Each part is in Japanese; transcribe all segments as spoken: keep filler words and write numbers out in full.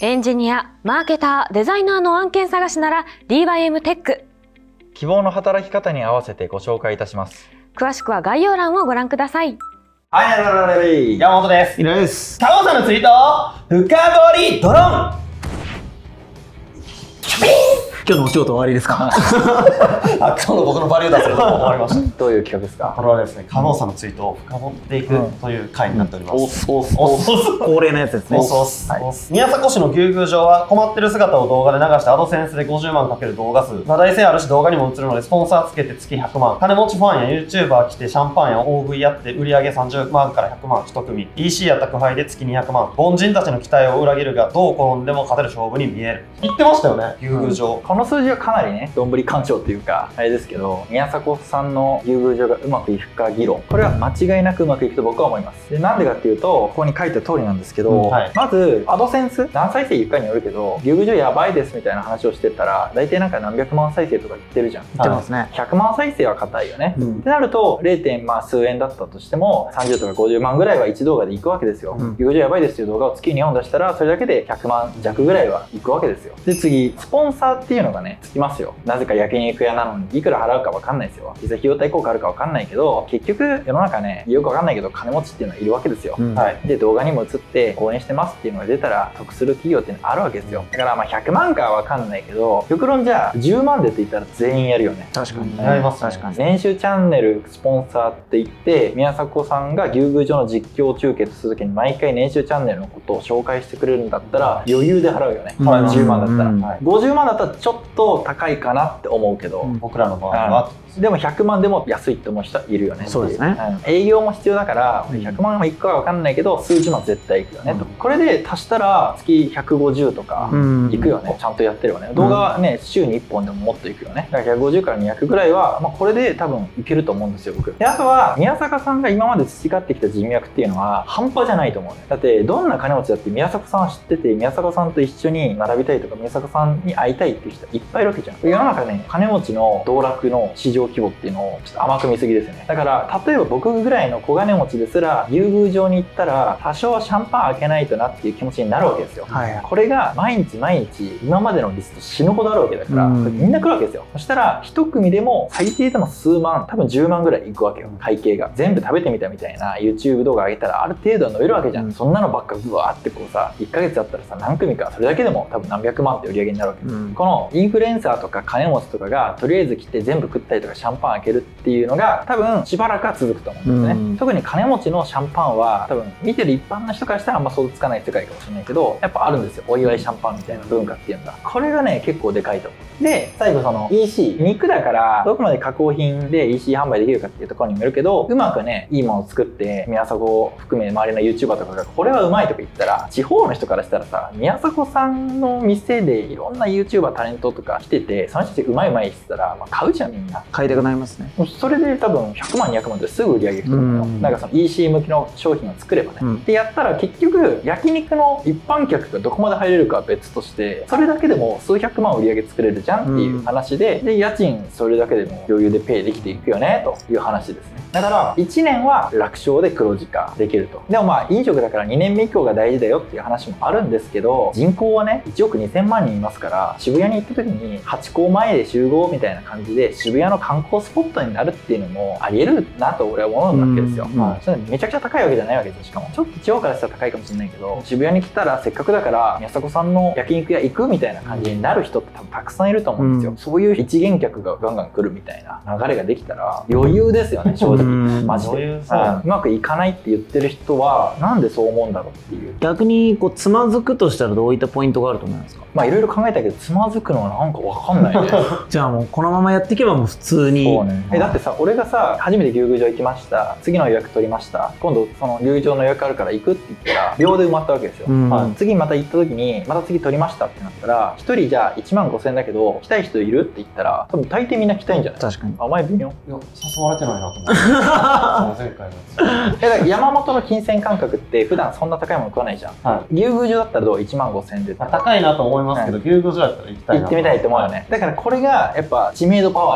エンジニア、マーケター、デザイナーの案件探しなら ディーワイエム テック。 希望の働き方に合わせてご紹介いたします。 詳しくは概要欄をご覧ください。 はい、ラララライ山本です。 井上です。 加藤さんのツイート深掘りドローン。 今日のお仕事終わりですか？ あ、今日の僕のバリュー出すことも終わりました。 どういう企画ですか？ これはですね、加納さんのツイートを深掘っていくという回になっております。 おすおすおす恒例のやつですね。 おすおすおす。宮迫市の牛宮城は困ってる姿を動画で流してアドセンスでごじゅうまんかける動画数。話題性あるし動画にも映るのでスポンサーつけて月ひゃくまん。金持ちファンや YouTuber 来てシャンパンや オーブイ やって売り上げさんじゅうまんからひゃくまん一組。イーシー や宅配で月にひゃくまん。凡人たちの期待を裏切るがどう転んでも勝てる勝負に見える。言ってましたよね、牛宮城。 この数字はかなりね、どんぶり勘定っていうかあれですけど、宮迫さんの牛宮城がうまくいくか議論、これは間違いなくうまくいくと僕は思います。でなんでかっていうと、ここに書いてある通りなんですけど、うんはい、まずアドセンス何再生いくかによるけど、牛宮城やばいですみたいな話をしてたら大体なんか何百万再生とか言ってるじゃん。 言ってますね。 ひゃくまん再生は硬いよね、うん、ってなると ゼロ. まあ数円だったとしてもさんじゅうとかごじゅうまんぐらいはいち動画でいくわけですよ、うん、牛宮城やばいですっていう動画を月にほん出したらそれだけでひゃくまん弱ぐらいはいくわけですよ。で次スポンサーっていうのがねつきますよ。なぜか焼肉屋なのにいくら払うか分かんないですよ。実際費用対効果あるか分かんないけど、結局世の中ねよく分かんないけど金持ちっていうのはいるわけですよ、うん、はい、で動画にも映って応援してますっていうのが出たら得する企業っていうのがあるわけですよ。だからまあひゃくまんかは分かんないけど、極論じゃあじゅうまんでって言ったら全員やるよね。 確かにやります。 確かに年収チャンネルスポンサーって言って宮迫さんが牛宮城の実況中継する時に毎回年収チャンネルのことを紹介してくれるんだったら余裕で払うよね、うん、じゅうまんだったら、うん、はい、ごじゅうまんだったらちょっと高いかなって思うけど、うん、 僕らの場合はでもひゃくまんでも安いって思う人はいるよね。 そうですね、 うん、営業も必要だからひゃくまんもいくかは分かんないけど数十万絶対いくよね、うん、とこれで足したら月ひゃくごじゅうとかいくよね、うん、ちゃんとやってるよね。動画はね週にいっぽんでももっといくよね。だからひゃくごじゅうからにひゃくぐらいは、まあ、これで多分いけると思うんですよ僕。であとは宮坂さんが今まで培ってきた人脈っていうのは半端じゃないと思うね。だってどんな金持ちだって宮坂さんは知ってて、宮坂さんと一緒に並びたいとか宮坂さんに会いたいっていう人いっぱいいるわけじゃん。世の中ね金持ちの道楽の市場規模っていうのをちょっと甘く見すぎですよね。だから例えば僕ぐらいの小金持ちですら牛宮城に行ったら多少シャンパン開けないとなっていう気持ちになるわけですよ、はい、これが毎日毎日今までのリスト死ぬほどあるわけだから、これみんな来るわけですよ。そしたら一組でも最低でも数万、多分じゅうまんぐらいいくわけよ。会計が全部食べてみたみたいな YouTube 動画上げたらある程度は伸びるわけじゃん、うん、そんなのばっかブワーってこうさいっかげつやったらさ何組かそれだけでも多分何百万って売り上げになるわけです、うん、このインフルエンサーとか金持ちとかがとりあえず来て全部食ったりとかシャンパン開けるっていうのが多分しばらくは続くと思うんですね、うん、特に金持ちのシャンパンは多分見てる一般の人からしたらあんま想像つかない世界かもしれないけど、やっぱあるんですよ、お祝いシャンパンみたいな文化っていうのが。これがね結構でかいと思う。で最後その イーシー 肉だからどこまで加工品で イーシー 販売できるかっていうところにもよるけど、うまくねいいものを作って宮迫を含め周りの YouTuber とかがこれはうまいとか言ったら、地方の人からしたらさ宮迫さんの店でいろんな YouTuber タレントとか来ててその人たちうまいうまいって言ったら、まあ、買うじゃんみんな。 買いたくなりますね。 それで多分ひゃくまんにひゃくまんってすぐ売り上げいくと思うよ。なんかその イーシー 向きの商品を作ればね、うん、でやったら結局焼肉の一般客がどこまで入れるかは別としてそれだけでも数百万売り上げ作れるじゃんっていう話で、うん、で家賃それだけでも余裕でペイできていくよねという話ですね。だからいちねんは楽勝で黒字化できると。でもまあ飲食だからにねんめ以降が大事だよっていう話もあるんですけど、人口はねいちおくにせんまんにんいますから、渋谷に行った時にハチ公前で集合みたいな感じで渋谷の観光スポットになるっていうのもありえるなと俺は思うわけですよ。まあそれめちゃくちゃ高いわけじゃないわけですよ。しかもちょっと地方からしたら高いかもしれないけど、渋谷に来たらせっかくだから宮迫さんの焼肉屋行くみたいな感じになる人って多分たくさんいると思うんですよ、うん、そういう一元客がガンガン来るみたいな流れができたら余裕ですよね正直、うん、マジでうまくいかないって言ってる人はなんでそう思うんだろうっていう。 逆にこうつまずくとしたらどういったポイントがあると思いますか？ まあいろいろ考えたけどつまずくのはなんか分かんないねじゃあもうこのままやっていけばもう普通にそうね。えだってさ俺がさ初めて牛宮城行きました、次の予約取りました、今度その牛宮城の予約あるから行くって言ったら秒で埋まったわけですよ、うんはい、次また行った時にまた次取りましたってなったらひとりじゃあいちまんごせんえんだけど来たい人いるって言ったら多分大抵みんな来たいんじゃない？ 確かに。 あ前微妙。 いや誘われてないなと思って前回のやつえだから山本の金銭感覚って普段そんな高いもの食わないじゃん、はい、牛宮城だったらどういちまんごせんえんで高いなと思いますけど、はい、牛宮城だったら行きたいな行ってみたいと思うよね、はい、だからこれがやっぱ知名度パワーなんですよ。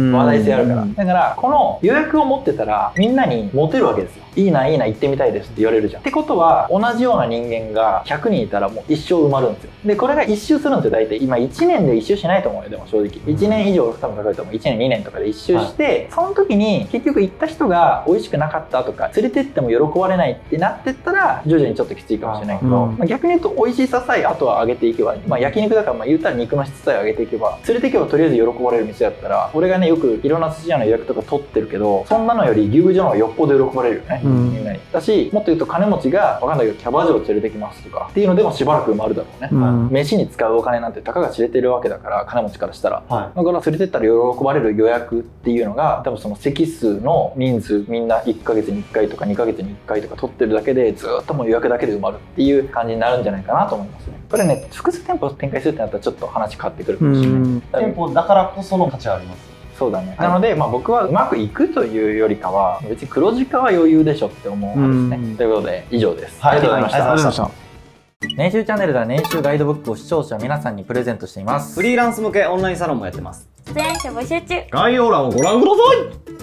話題性あるから。だからこの予約を持ってたらみんなにモテるわけですよ。いいないいな行ってみたいですって言われるじゃん。ってことは同じような人間がひゃくにんいたらもう一生埋まるんですよ。でこれが一周するんですよ。大体今いちねんで一周しないと思うよ。でも正直いちねん以上多分かかると思う。いちねんにねんとかで一周して、はい、その時に結局行った人が美味しくなかったとか連れてっても喜ばれないってなってったら徐々にちょっときついかもしれないけど、うんまあ、逆に言うと美味しささえあとは上げていけば、まあ、焼肉だからまあ言ったら肉の質さえ上げていけば連れていけばとりあえず喜ばれる店だったら、俺がねよくいろんな寿司屋の予約とか取ってるけどそんなのより牛宮城の方がよっぽど喜ばれるよね、うん、みんなに。だしもっと言うと金持ちが分かんないけどキャバ嬢連れてきますとかっていうのでもしばらく埋まるだろうね、うん、飯に使うお金なんてたかが知れてるわけだから金持ちからしたら、はい、だから連れてったら喜ばれる予約っていうのが多分その席数の人数みんないっかげつにいっかいとかにかげつにいっかいとか取ってるだけでずっともう予約だけで埋まるっていう感じになるんじゃないかなと思いますね。これね複数店舗展開するってなったらちょっと話変わってくるかもしれない。 店舗だからこその価値はあります。 そうだね、はい、なので、まあ、僕はうまくいくというよりかは別に黒字化は余裕でしょって思うんですね。ということで以上です。 はい、ありがとうございました。 年収チャンネルでは年収ガイドブックを視聴者皆さんにプレゼントしています。 フリーランス向けオンラインサロンもやってます。 出演者募集中。 概要欄をご覧ください。